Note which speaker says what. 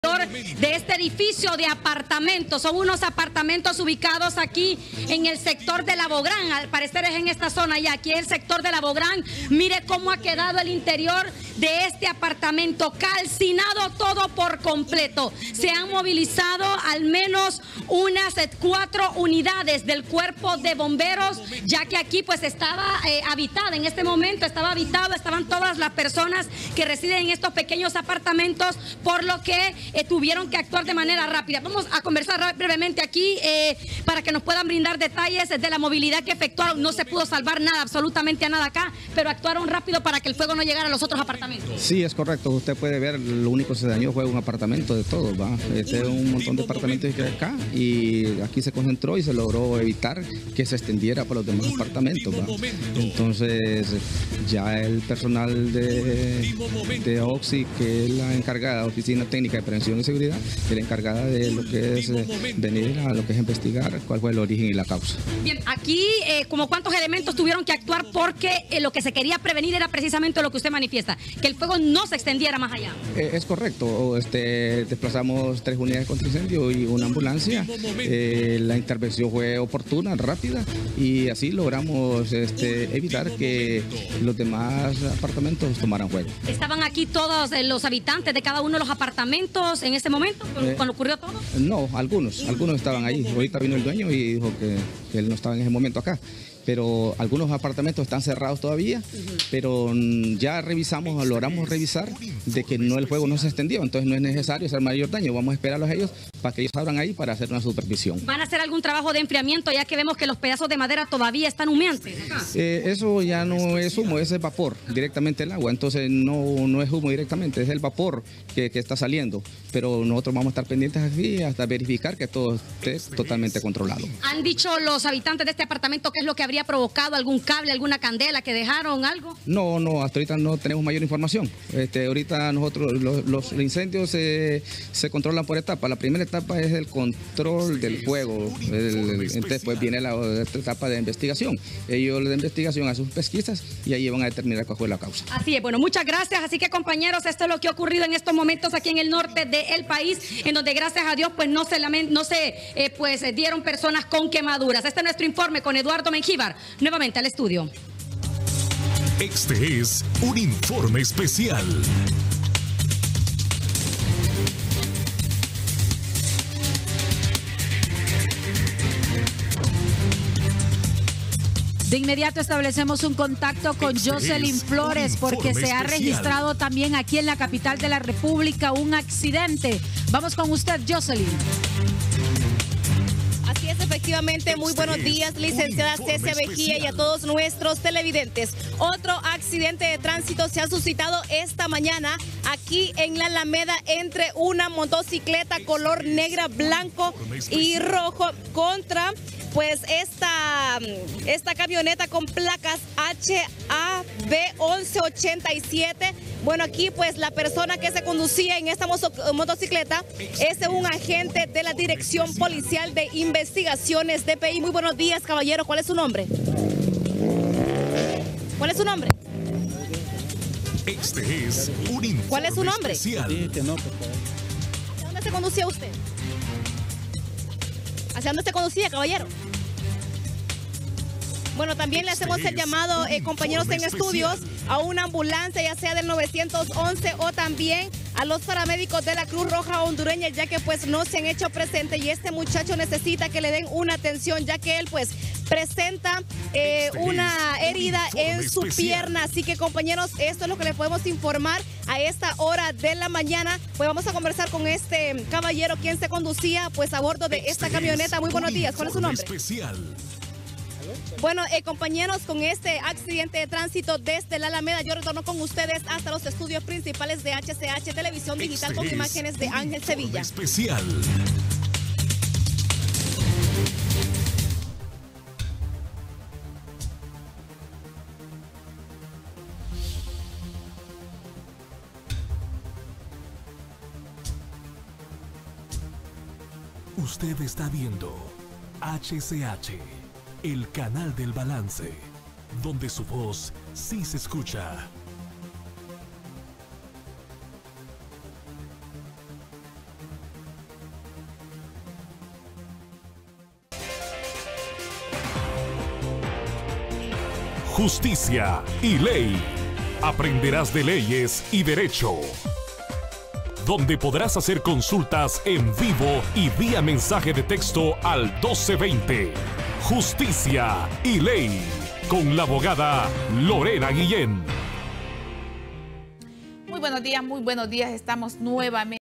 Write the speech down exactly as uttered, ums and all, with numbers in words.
Speaker 1: de este edificio de apartamentos. Son unos apartamentos ubicados aquí en el sector de La Bográn. Al parecer es en esta zona y aquí el sector de La Bográn. Mire cómo ha quedado el interior de este apartamento, calcinado todo por completo. Se han movilizado al menos unas cuatro unidades del cuerpo de bomberos, ya que aquí pues estaba eh, habitada, en este momento estaba habitado, estaban todas las personas que residen en estos pequeños apartamentos, por lo que eh, tuvieron que actuar de manera rápida. Vamos a conversar brevemente aquí eh, para que nos puedan brindar detalles de la movilidad que efectuaron. No se pudo salvar nada, absolutamente a nada acá, pero actuaron rápido para que el fuego no llegara a los otros apartamentos.
Speaker 2: Sí, es correcto. Usted puede ver, lo único que se dañó fue un apartamento de todos, ¿va? Este es un montón de apartamentos que hay acá y aquí se concentró y se logró evitar que se extendiera por los demás apartamentos, ¿va? Entonces ya el personal de, de OXI, que es la encargada, Oficina Técnica de Prevención y Seguridad, es la encargada de lo que es eh, venir a lo que es investigar cuál fue el origen y la causa.
Speaker 1: Bien, aquí eh, como cuántos elementos tuvieron que actuar porque eh, lo que se quería prevenir era precisamente lo que usted manifiesta, que el fuego no se extendiera más allá.
Speaker 2: Eh, es correcto. Este, desplazamos tres unidades contra incendio y una ambulancia. Eh, la intervención fue oportuna, rápida, y así logramos este, evitar que los demás apartamentos tomaran fuego.
Speaker 1: ¿Estaban aquí todos eh, los habitantes de cada uno de los apartamentos en ese momento, cuando, eh, cuando ocurrió todo?
Speaker 2: No, algunos, algunos estaban ahí. Ahorita vino el dueño y dijo que, que él no estaba en ese momento acá. Pero algunos apartamentos están cerrados todavía, uh-huh. pero ya revisamos, logramos revisar de que no el fuego no se extendió, entonces no es necesario hacer mayor daño. Vamos a esperarlos a ellos para que ellos abran ahí para hacer una supervisión.
Speaker 1: ¿Van a hacer algún trabajo de enfriamiento ya que vemos que los pedazos de madera todavía están humeantes?
Speaker 2: Eh, eso ya no es humo, es el vapor, directamente el agua, entonces no, no es humo directamente, es el vapor que, que está saliendo, pero nosotros vamos a estar pendientes aquí hasta verificar que todo esté totalmente controlado.
Speaker 1: ¿Han dicho los habitantes de este apartamento qué es lo que habría provocado? ¿Algún cable, alguna candela que dejaron, algo?
Speaker 2: No, no, hasta ahorita no tenemos mayor información. Este, ahorita nosotros, los, los incendios se, se controlan por etapas. La primera etapa es el control del fuego. El, el, entonces pues viene la otra etapa de investigación. Ellos de investigación hacen sus pesquisas y ahí van a determinar cuál fue la causa.
Speaker 1: Así es, bueno, muchas gracias. Así que compañeros, esto es lo que ha ocurrido en estos momentos aquí en el norte del país, en donde gracias a Dios pues no se, no se eh, pues, dieron personas con quemaduras. Este es nuestro informe con Eduardo Mengíbar. Nuevamente al estudio.
Speaker 3: Este es un informe especial.
Speaker 4: De inmediato establecemos un contacto con este Jocelyn Flores porque se ha registrado también aquí en la capital de la República un accidente. Vamos con usted, Jocelyn.
Speaker 5: Así es, efectivamente, muy buenos días, licenciada Cecia Mejía y a todos nuestros televidentes. Otro accidente de tránsito se ha suscitado esta mañana aquí en la Alameda entre una motocicleta color negra, blanco y rojo contra pues esta, esta camioneta con placas H A B once ochenta y siete. Bueno, aquí pues la persona que se conducía en esta motocicleta es un agente de la Dirección Policial de Investigaciones D P I. Muy buenos días, caballero. ¿Cuál es su nombre? ¿Cuál es su nombre?
Speaker 3: Este es un informe
Speaker 5: ¿Cuál es su nombre?
Speaker 3: especial.
Speaker 5: ¿Hacia dónde se conducía usted? ¿Hacia dónde se conducía, caballero? Bueno, también le hacemos el llamado, eh, compañeros en estudios, a una ambulancia, ya sea del nueve once o también a los paramédicos de la Cruz Roja hondureña, ya que pues no se han hecho presentes y este muchacho necesita que le den una atención, ya que él pues presenta eh, una herida en su pierna. Así que, compañeros, esto es lo que le podemos informar a esta hora de la mañana. Pues vamos a conversar con este caballero, quien se conducía pues a bordo de esta camioneta. Muy buenos días. ¿Cuál es su nombre? Bueno, eh, compañeros, con este accidente de tránsito desde la Alameda, yo retorno con ustedes hasta los estudios principales de H C H Televisión Digital con imágenes de Ángel Sevilla.
Speaker 3: Especial. Usted está viendo H C H. El canal del balance, donde su voz sí se escucha. justicia y ley. Aprenderás de leyes y derecho, donde podrás hacer consultas en vivo y vía mensaje de texto al doce veinte. Justicia y ley, con la abogada Lorena Guillén.
Speaker 6: Muy buenos días, muy buenos días. Estamos nuevamente